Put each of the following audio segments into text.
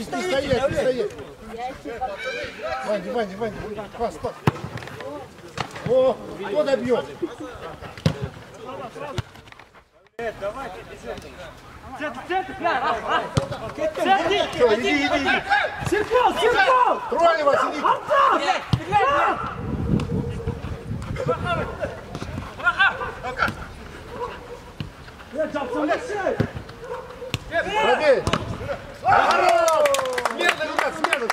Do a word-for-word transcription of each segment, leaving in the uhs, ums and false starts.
Не стоять, не стоять. Ванди, Ванди, Ванди. Пас, пас. О, кто добьет? Давайте, центр, центр, кляр, Все, иди, иди, иди. Сиркал, сиркал! Трое вас, иди. Пробей. Смена, ребят, смена.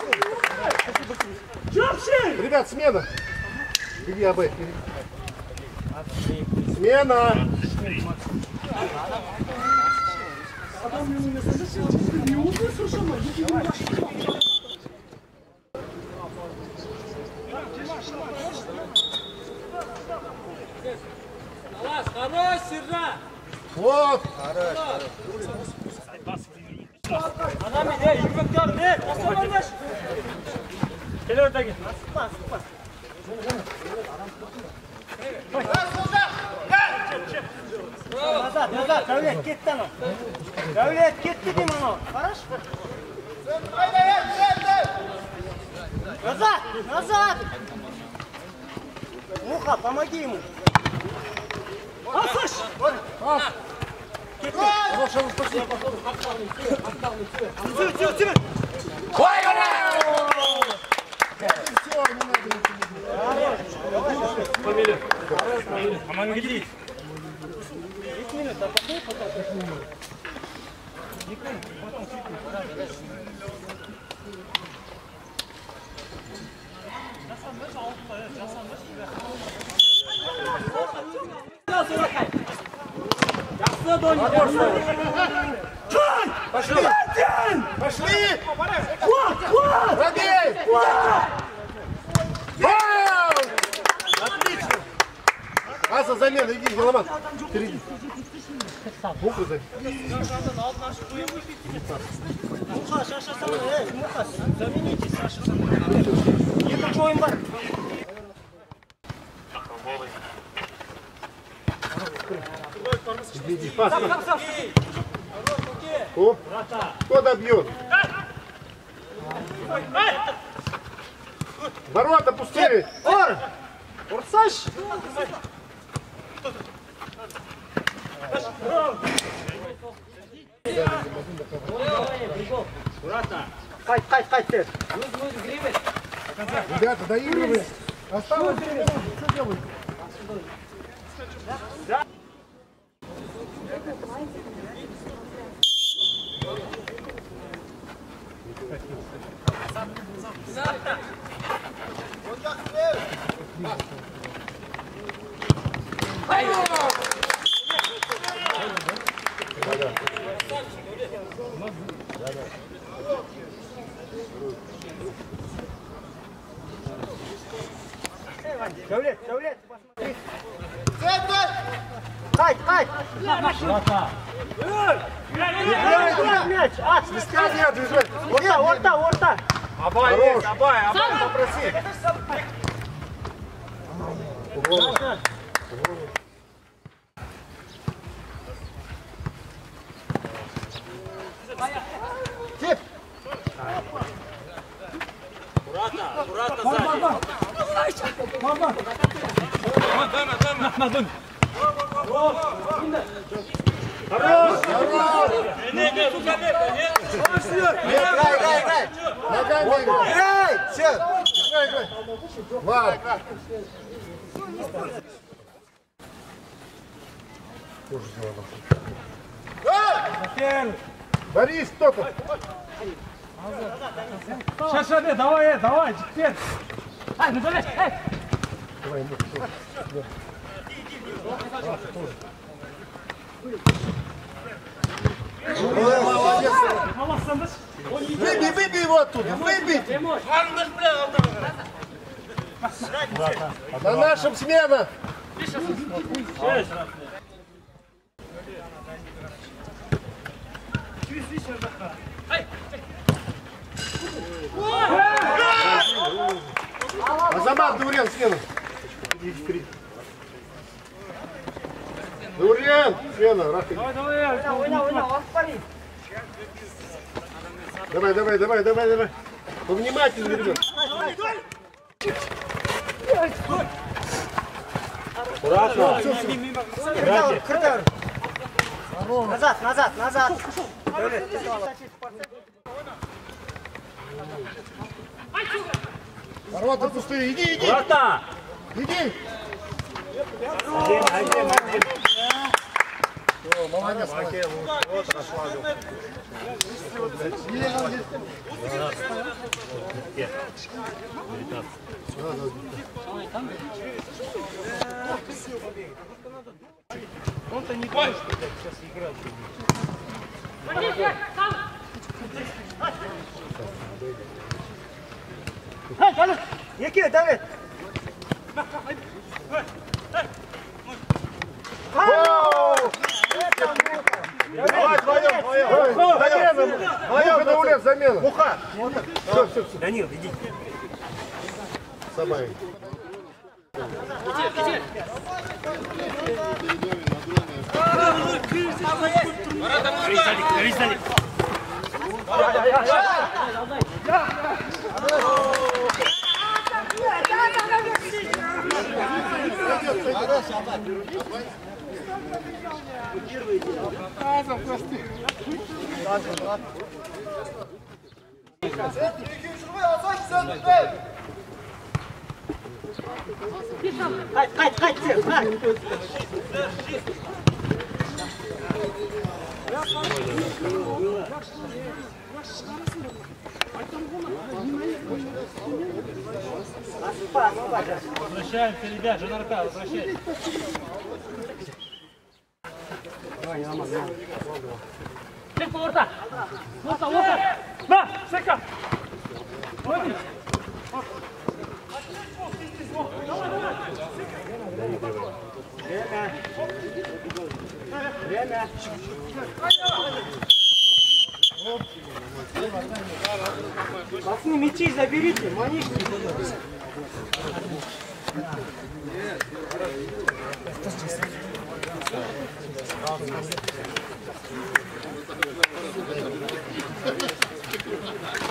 Ребят, смена. Иди, Абэй. Смена. Хорош, сержант! Вот. Adam ey, yürümek ne? Nasıl olmuş? Gel oradaki. Bas, bas. Nazar, nazar, Davlet git lan. Davlet git dedim ona. Barış. Nazar, nazar. Муха, помоги ему. Асыш! Пас. Хорошо, спасибо. Тише, тише, тише. Ой, все, не надо. Фамилия. Аман гидит. десять минут, а потом потом. Пошли! Пошли! Пробей! Отлично! Аса, замена, иди, Голоман. Впереди. Муху дай. Муха, Саша, эй, Муха, замените, Саша. Не такой бар. Иди, иди, пас. О, кто добьет? Ворота пустые. Ор! Орсаш! Кайт, кайт, кайт. Ребята, доигрывай. Осталось. Что делают? Давлет, давлет, посмотри. Кайт, кайт. Мяч, ас. Свистка нет, движет. Орта, орта, орта. Абай есть, Абай, Абай, попроси. Тип. Аккуратно, аккуратно сзади. Мама. Мама. Мама. Хорош, хорош. Нет, нет, нет, нет. Играй, играй, играй. Ногами играй. Играй, все. Играй, играй. Ладно. Тоже сделано. Борис, кто-то. Сейчас, сейчас, давай, давай, теперь. Ай, ну залезь, эй. Давай, ну, Выбей, выбей его оттуда, выбей! На нашем смена! Азамат, Даурен, смена! Иди вперед. Даурен, смена, Рахиль. Давай, давай, давай, давай, давай, Давай, давай, давай, давай, давай. Повнимательнее, ребят. Аккуратно. Назад, назад, назад. Ворота пустые, иди, иди. Аккуратно. Иди. Один, один, один. О, молодец, молодец. Он-то не понял, что сейчас играть. Який, Давид? Давай, вдвоем, вдвоем. Замена. Вдвоем на улице замена. Муха. Все, все, все. Данил, иди. Собой. Крись, Данил. Haydi, haydi, haydi, haydi. Возвращаемся, ребят, Жанарка, возвращайтесь. Чек поворота. Орта, орта. На, сека. Время. Время. Пацаны, мячи заберите, манишки. Давай,